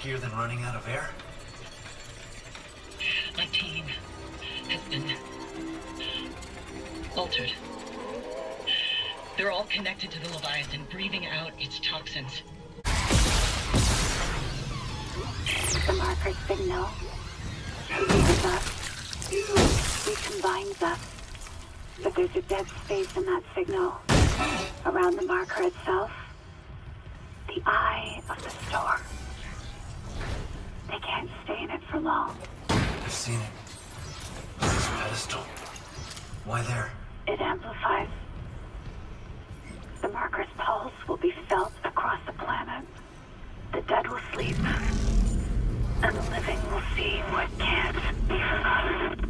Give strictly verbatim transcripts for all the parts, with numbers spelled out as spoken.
riskier than running out of air? My team has been altered. They're all connected to the Leviathan, breathing out its toxins. The marker signal leaves us, recombines us, but there's a dead space in that signal. Around the marker itself, the eye of the storm. They can't stay in it for long. I've seen it. This pedestal. Why there? It amplifies. The marker's pulse will be felt across the planet. The dead will sleep, and the living will see what can't be forgotten.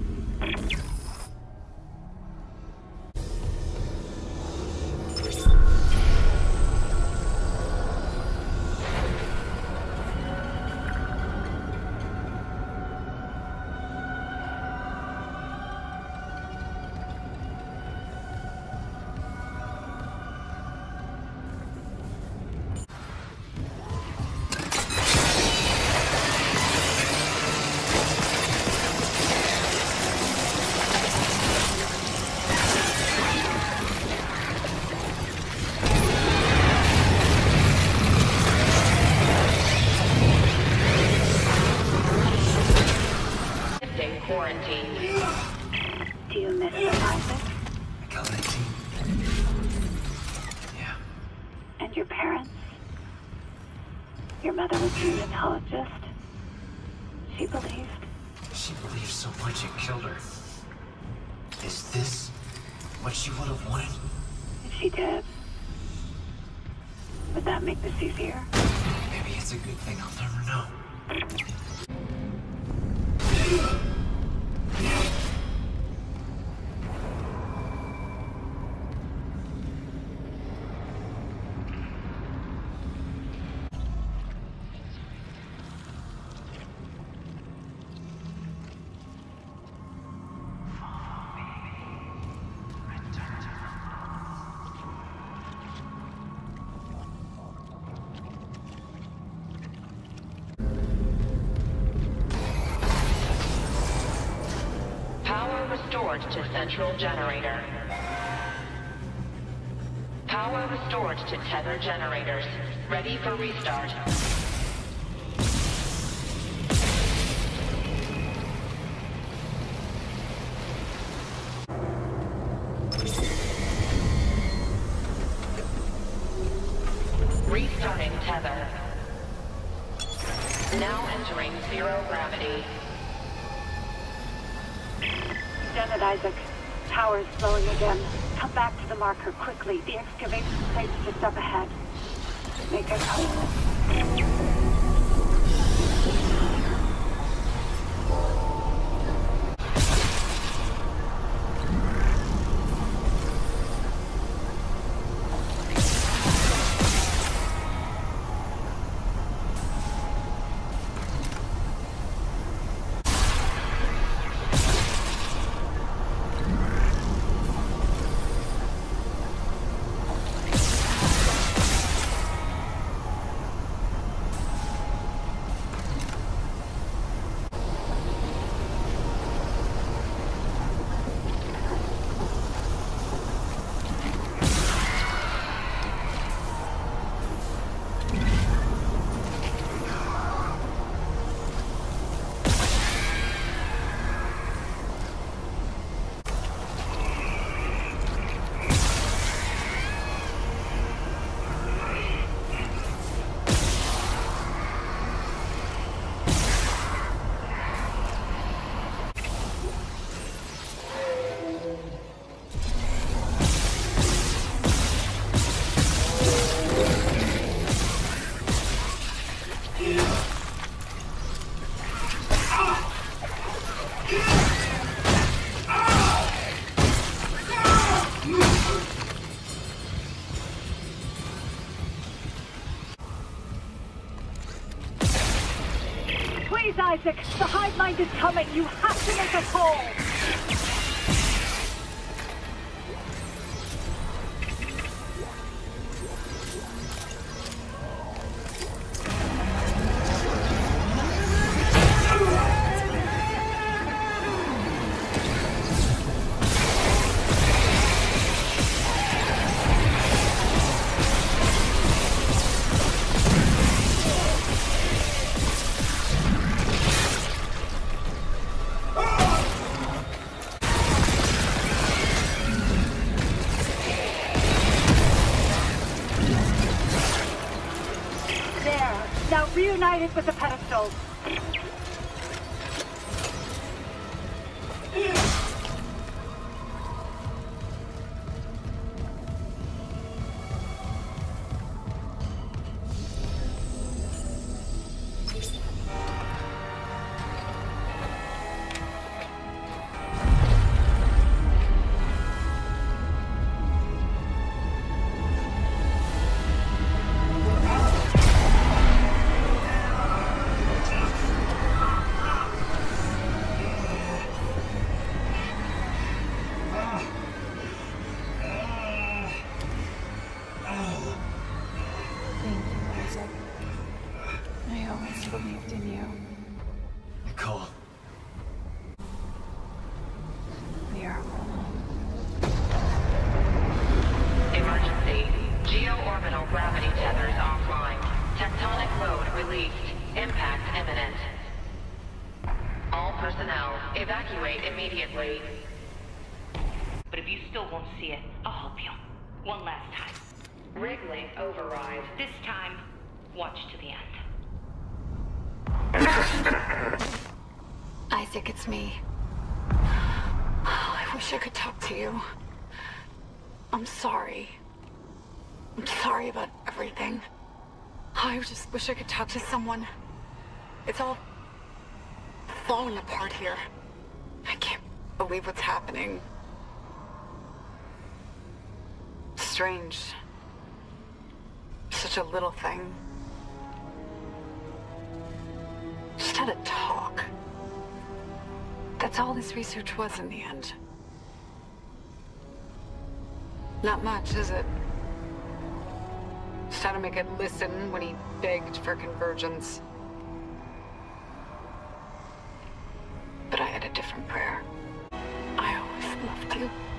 Do you miss them, Isaac? I got nineteen. Yeah. And your parents? Your mother was a neonatologist. She believed. She believed so much it killed her. Is this what she would have wanted? If she did, would that make this easier? Maybe it's a good thing I'll never know. Restored to central generator. Power restored to tether generators. Ready for restart. Restarting tether. Now entering zero gravity. Janet, Isaac. Power is slowing again. Come back to the marker quickly. The excavation site's just up ahead. Make a call. Please, Isaac! The hive mind is coming! You have to make a call! reunited with the pedestal. But if you still won't see it, I'll help you. One last time. Rig override. This time, watch to the end. Isaac, it's me. Oh, I wish I could talk to you. I'm sorry. I'm sorry about everything. I just wish I could talk to someone. It's all falling apart here. I can't believe what's happening. Strange. Such a little thing. Just had a talk. That's all this research was in the end. Not much, is it? Just had to make it listen when he begged for convergence. But I had a different prayer. I always loved you.